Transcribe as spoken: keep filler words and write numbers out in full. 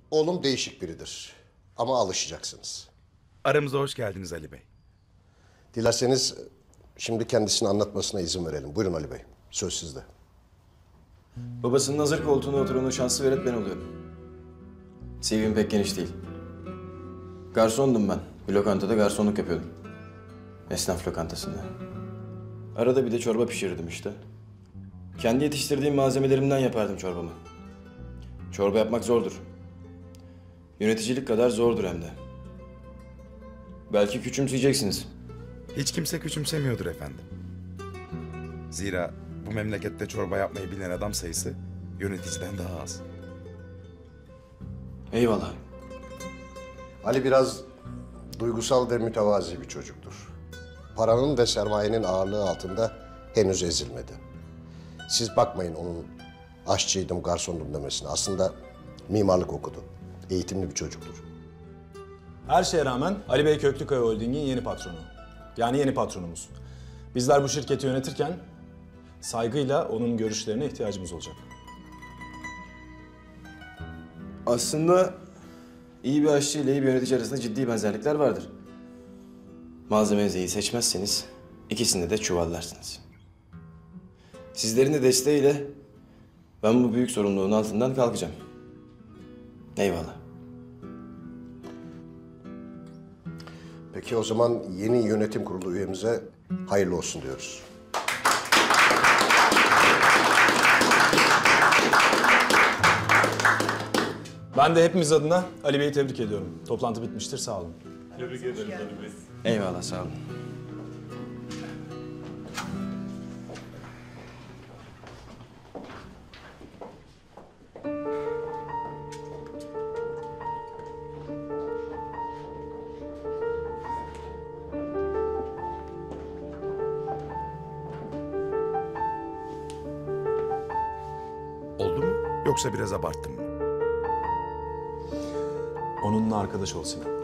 Oğlum değişik biridir. Ama alışacaksınız. Aramıza hoş geldiniz Ali Bey. Dilerseniz şimdi kendisini anlatmasına izin verelim. Buyurun Ali Bey. Söz sizde. Babasının hazır koltuğuna oturanın şansı veren ben oluyorum. C V'm pek geniş değil. Garsondum ben. Bir lokantada garsonluk yapıyordum. Esnaf lokantasında. Arada bir de çorba pişirirdim işte. Kendi yetiştirdiğim malzemelerimden yapardım çorbamı. Çorba yapmak zordur. Yöneticilik kadar zordur hem de. Belki küçümseyeceksiniz. Hiç kimse küçümsemiyordur efendim. Zira bu memlekette çorba yapmayı bilen adam sayısı yöneticiden daha az. Eyvallah. Ali biraz duygusal ve mütevazi bir çocuktur. Paranın ve sermayenin ağırlığı altında henüz ezilmedi. Siz bakmayın onun aşçıydım, garsondum demesine. Aslında mimarlık okudu. Eğitimli bir çocuktur. Her şeye rağmen Ali Bey Köklükaya Holding'in yeni patronu. Yani yeni patronumuz. Bizler bu şirketi yönetirken saygıyla onun görüşlerine ihtiyacımız olacak. Aslında iyi bir aşçı ile iyi bir yönetici arasında ciddi benzerlikler vardır. Malzemeyi iyi seçmezseniz ikisini de çuvallarsınız. Sizlerin de desteğiyle ben bu büyük sorumluluğun altından kalkacağım. Eyvallah. Peki o zaman yeni yönetim kurulu üyemize hayırlı olsun diyoruz. Ben de hepimiz adına Ali Bey'i tebrik ediyorum. Toplantı bitmiştir, sağ olun. Tebrik ederiz Ali Bey. Eyvallah, sağ olun. Oldu mu? Yoksa biraz abarttım mı? Onunla arkadaş ol Sinan.